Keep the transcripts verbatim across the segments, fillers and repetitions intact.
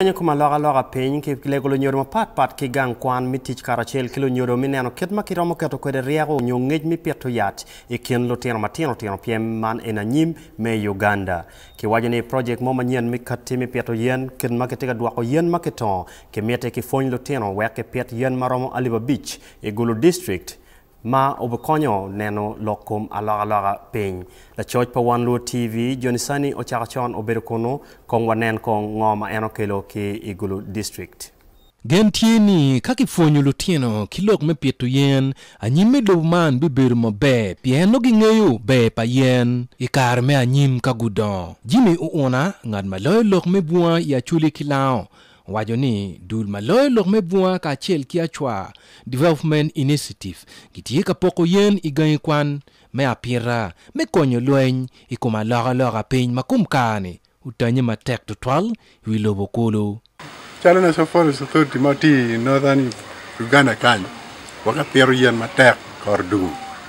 Kwenye kuma loga loga penyi ki Kilego lunyodo ma pat pat ki gang kwan mi tich karachel ki lunyodo mi Neno ket ma kiromo keto kwede riago nyo ngej mi pieto yat i kien Lutino matino tino piem man en anyim me Uganda. Ki waje ni project mo manyen mi kati mi pieto yen ken ma ketega duako yen ma keton ke miete ki Pwonyu Lutino weke piet yen maromo Aliba Beach i Gulu district ma obekonyo Neno lokum alaga alaga peny. La choj pa wan luo T V Jonisani ochakachon oberukono kong wanen kong ngoma eno kelo ki i Gulu district. Gentieni kaki Pwonyu Lutino kilok me pieto yen anyim me do man biberu mo be pieno gingeyo be pa yen ikar me anyim kagudon jimi uona ngad maloy lok me bua ya chuli kilao wajoni dul maloy lok me bua ka chel ki achwa development initiative gitie ka poko yen igay kwan me apira me konyo lweny ikoma loga loga peny makum kane utanye matek to twal wilobo kolo. Challenge so far is authority mati northern Uganda kan waka pero yen matek kordu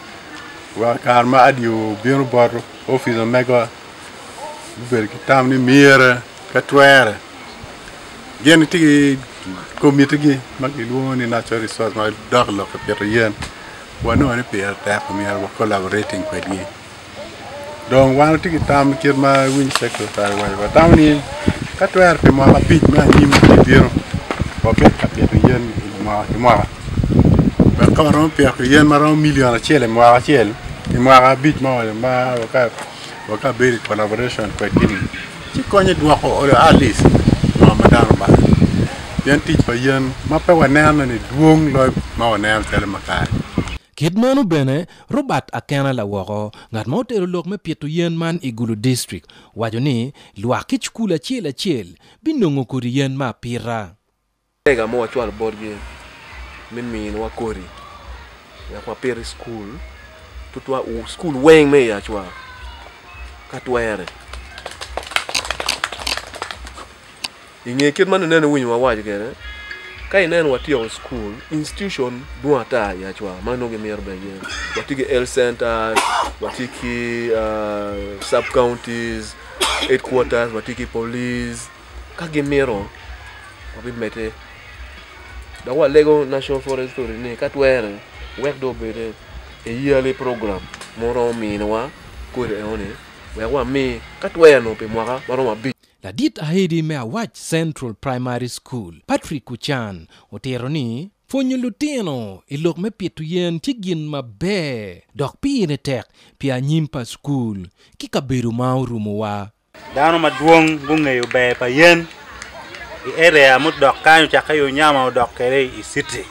waka ma adio bieno baro office mega ber kitam ni mire katwere gen tigi committee gi magilu ni natural resource ma daglo ka pero yen wano ni Pire Tek mi ar collaborating with me donc wano tigi tam kirma win secretary wa tawni katwer pe mo apita ma anyim biro ko pe ka pe yen ma ma ba ka ron pe ka yen ma ron million chele mo a chele mo a bit ma ma ka ka be collaboration ko kini ci ko ni do ko at least no madam ba yen ti pa yen ma pe wa nan ni duong lo ma wa nan tele makaa Kidmanu bene Robert akena la wako ngat motero lok me pieto yen man i Gulu district wajoni luaki cukul achiel achiel binongo kodi yen ma pira ega mo achwal borgi min min wa kori ya kwa Pire school tutwa u school wang me ya chwa katwere inge kidmanu Neno winyo wa waje kere kai Neno watio school institution duata ya chwa mano ge mer be ye watiki health centers watiki uh, sub counties headquarters watiki police kage mero wabi mete da wa Lego National Forest ni katwere work do be a yearly program moro minwa kore one we wa mi katwere no pe mwaka maro mabi la dit ahidi me awach Central Primary School Patrick Kuchan otero ni Pwonyu Lutino ilok me pieto yen tigin mabe dok Pire Tek pia nyimpa school kikaberu maurumo wa dano maduong gunge be pa yen i area mut dok kanyo chakayo nyama dok kare i city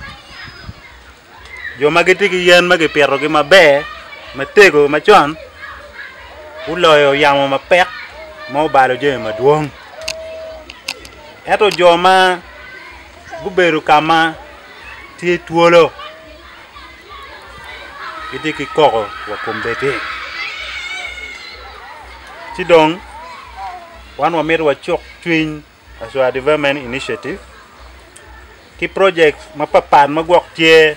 jo magiti ki yen magi piero gi mabe matego machon uloyo yamo mapek mau balo je maduong eto joma guberu kama ti tuolo iti ki koko wa kumbete sidong wan wa meru wa chok twin as a development initiative ki project mapapan magwok tie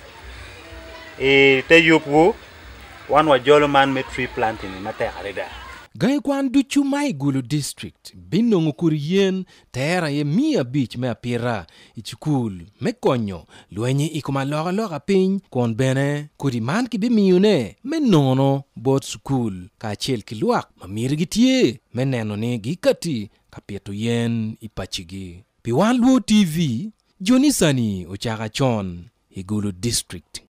e te yupu wan wa jolo man me tree planting mate arida Gai kwan duchu mai Gulu district binongo kuri yen tera ye mia beach me apira i cukul me konyo luenye ikoma loga loga piny kon bene kuri man ki bimiyune me nono bot cukul ka chel ki luak mamiri gitie me Neno ni gikati ka pieto yen i pachigi pi wan luo T V Jonisani ochaka chon i Gulu district.